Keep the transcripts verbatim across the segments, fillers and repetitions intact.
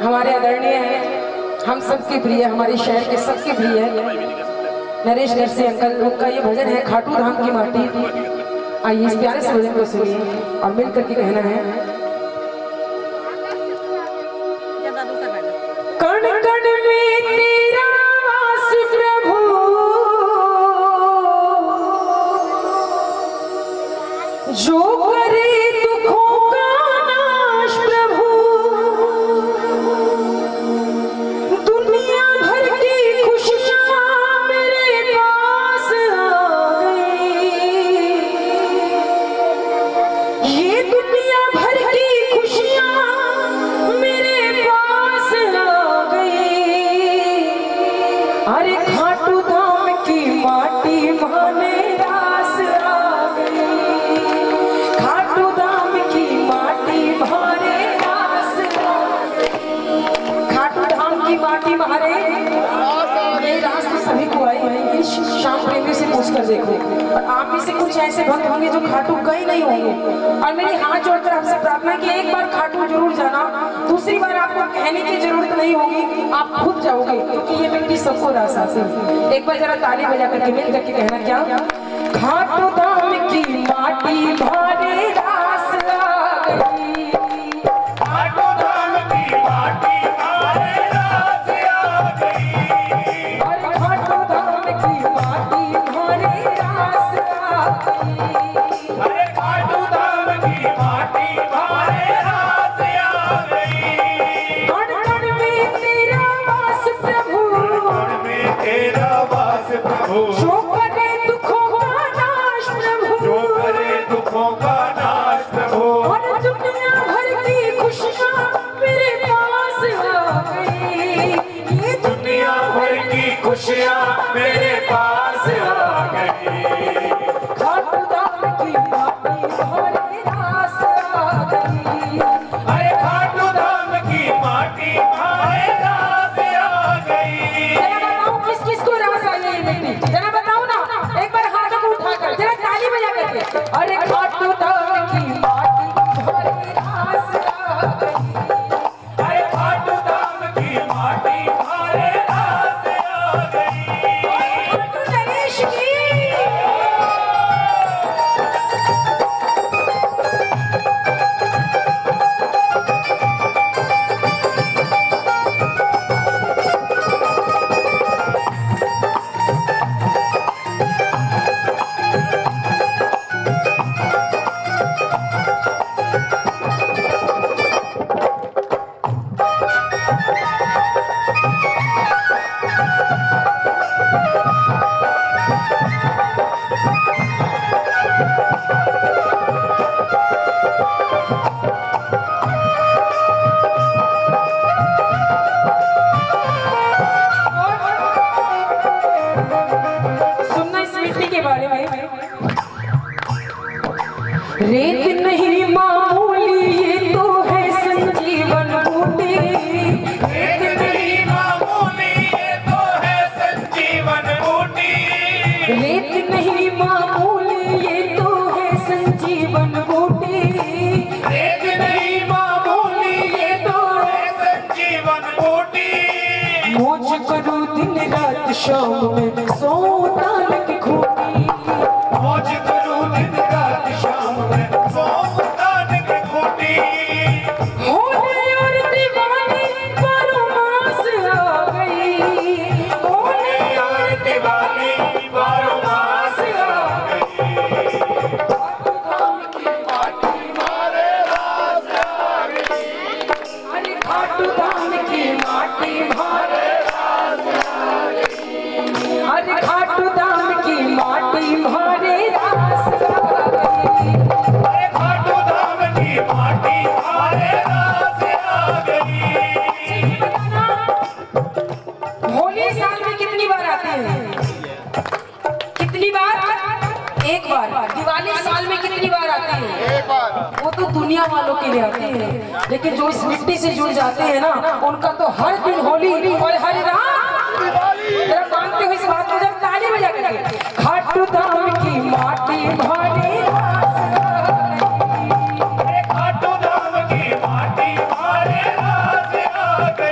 हमारे आदरणीय हैं, हम सबके प्रिय, हमारे शहर के सबके प्रिय नरेश नरसी अंकल। उनका ये भजन है खाटू धाम की माटी। आइए इस प्यारे से भजन को सुनिए और मिल करके कहना है। कण कण में तेरा वास प्रभु, जो करे दुखों का नाश प्रभु, दुनिया भर की खुशियां मेरे पास आ गई। ये दुनिया भर की खुशियां मेरे पास आ गई। अरे खाटू धाम की माटी माने रास आ गई। खाटू धाम की माटी मारे रास आ गई। खाटू धाम की माटी मारे ये रास तो सभी को आई है। इस शाम प्रेमी से पूछ कर देखो, और आप में से कुछ ऐसे भक्त होंगे जो खाटू गए नहीं होंगे। और मेरी हाथ जोड़कर आपसे प्रार्थना है कि एक बार खाटू जरूर जाना, दूसरी बार आपको कहने की जरूरत नहीं होगी, आप खुद जाओगे, क्योंकि ये मिट्टी सबको रास आती है। एक बार जरा ताली बजा करके मिल करके कहना क्या, खाटू धाम की माटी भारे रास आ गई। खाटू धाम की माटी भारे रास आ गई। और खाटू धाम की माटी भारे रास आ गई। अरे खाटू धाम की माटी भारे रास आ गई। कण कण में तेरा वास प्रभु, कण में तेरा वास प्रभु, जो करे दुखों का नाश प्रभु, जो करे दुखों का नाश प्रभु। और दुनिया भर की खुशियां मेरे पास आ गई। ये दुनिया भर की खुशियां मेरे पास आ गई। खाटू धाम की माटी भारे रास आ गई। अरे खाटू धाम की माटी भारे रास आ गई। जरा बताओ किस किस को रास आई है ये मिट्टी, जरा बताओ ना, एक बार हाथों को उठाकर जरा ताली बजा करके। अरे खाटू धाम की माटी भारे रास आ गई। अरे खाटू धाम की माटी भारे रास आ गई। खाटू नरेश की सुनना इस मिट्टी के बारे में। रेत नहीं मामूली ये तो है संजीवन बूटी। रेत नहीं मामूली ये तो है संजीवन बूटी। रेत नहीं मामूली ये तो है संजीवन बूटी। रेत नहीं मामूली ये तो है संजीवन बूटी। मौज करूं दिन रात शाम में सोता लग खूटी। मौज करूं दिन रात शाम में सोता नहीं खूटी। होली और दीवानी बरमास आ गई। होली और दिवाली बारह मास आ गई। खाटू धाम की माटी मारे रास आ गई। अरे खाटू धाम की माटी भारे। अरे खाटू धाम की माटी भारे रास आ गई। अरे खाटू धाम की माटी भारे रास आ गई। होली साल में कितनी बार आते हैं? कितनी बार? एक बार। दिवाली साल में कितनी बार आती है? एक बार। वो तो दुनिया वालों के लिए आते हैं, लेकिन जो इस मिट्टी से जुड़ जाते हैं ना, उनका तो हर दिन होली और हर रात दिवाली। जरा मानते हुए इस बात को जरा ताली बजा करके। खाटू धाम की माटी भारे रास आ गई। अरे खाटू धाम की माटी भारे रास आ गई।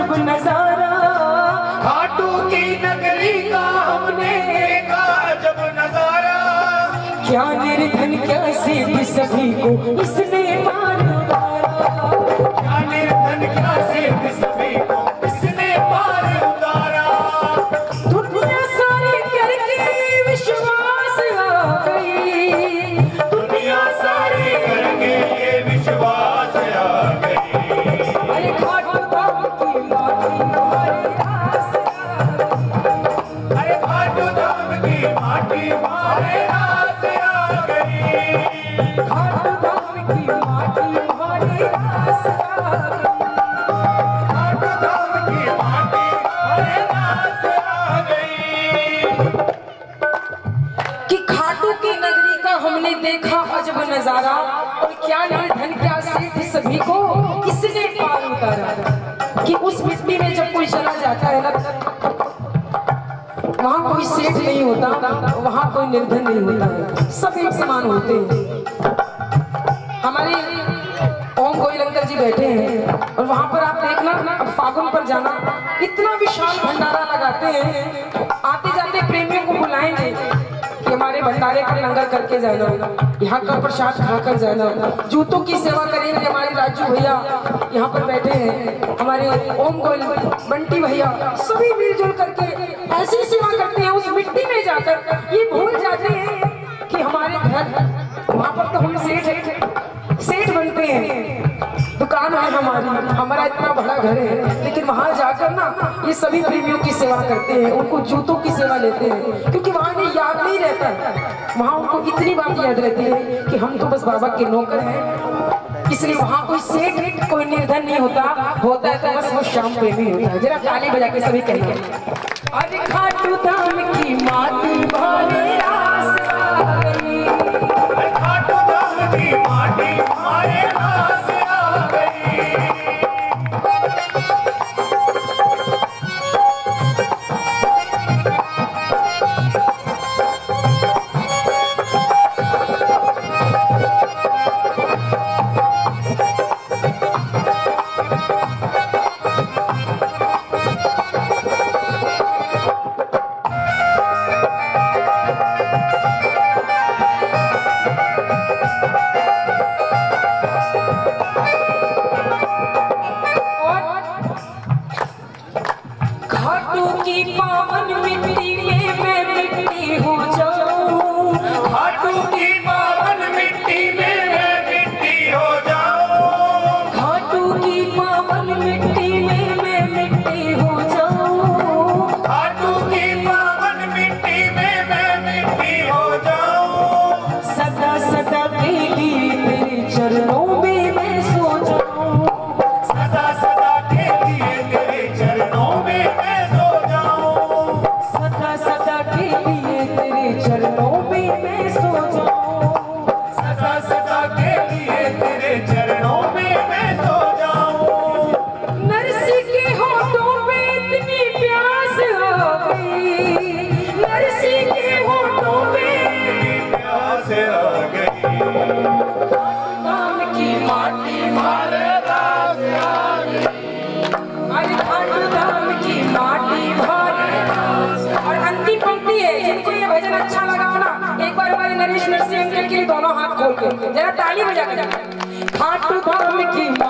अजब नजारा, खाटू की नगरी का हमने देखा अजब नजारा। क्या निर्धन क्या सिद्ध सभी को इसने पार उतारा, क्या निर्धन क्या सिद्ध सभी को इसने पार उतारा। दुनिया सारी करके विश्वास आ गई, दुनिया सारी करके ये विश्वास आ गई। अरे खाटू धाम की माटी हमारे रास आ गई, अरे खाटू धाम की माटी हमारे रास आ गई। खाटू धाम की माटी हमारे रास आ गई, खाटू धाम की माटी हमारे रास आ गई। कि खाटू की नगरी का हमने देखा अजब नजारा, और क्या निर्धन क्या सिद्ध सभी को इसने पार उतारा। कि उस मिट्टी में जब कोई चला जाता है ना, वहाँ कोई सेठ नहीं होता, वहाँ कोई निर्धन नहीं होता है, सब एक समान होते हैं। हमारे ओम गोयल अंकल जी बैठे हैं, और वहाँ पर आप देखना, अब फागुन पर जाना, इतना विशाल भंडारा लगाते हैं। आते जाते प्रेमियों को बुलाएंगे कि हमारे भंडारे का लंगर करके जाना, यहाँ का प्रसाद खाकर जाना। जूतों की सेवा करेंगे हमारे राजू भैया, यहाँ पर बैठे हैं हमारे ओम गोयल, बंटी भैया, सभी मिलजुल करके ऐसी सेवा करते हैं। उस मिट्टी में जाकर ये भूल जाते हैं कि हमारे घर, वहाँ पर तो हम सेठ सेठ बनते हैं, दुकान है हमारी, हमारा इतना बड़ा घर है, लेकिन वहां जाकर ना ये सभी प्रेमियों की सेवा करते हैं, उनको जूतों की सेवा लेते हैं, क्योंकि वहां इन्हें याद नहीं रहता, वहां उनको इतनी बात याद रहती है कि हम तो बस बाबा के नौकर हैं। इसलिए वहां कोई सेठ कोई निर्धन नहीं होता, होता है तो बस वो श्याम प्रेमी होता है। जरा ताली बजा के सभी कहना, अरे खाटू धाम की माटी हमारे रास आ गई, खाटू धाम की माटी हमारे रास आ गई। खाटू की पावन मिट्टी में मैं मिट्टी हो जाऊं, खाटू की पावन मिट्टी में मैं मिट्टी हो जाऊं। खाटू की पावन मिट्टी में मैं मिट्टी हो जाऊं, खाटू की पावन मिट्टी में मैं मिट्टी हो जाऊं। सदा सदा के लिए तेरे चरणों में मैं सो जाऊं, सदा सदा के लिए तेरे चरणों में मैं सो जाऊं। सदा सदा के लिए तेरे चरणों में मैं सो जाऊं, सदा सदा के लिए तेरे चरणों में मैं सो जाऊं। नरसी के होठों पे इतनी प्यास आ गई, नरसी के होठों पे प्यास आ गई। धाम की माटी हमारे रास आ गई। अरे खाटू धाम की माटी हमारे रास। और अंतिम पंक्ति है, जिनको ये भजन अच्छा लगा हो ना, एक बार हमारे नरेश नरसिंह अंकल के लिए दोनों हाथ खोल के जरा ताली बजा के, खाटू धाम की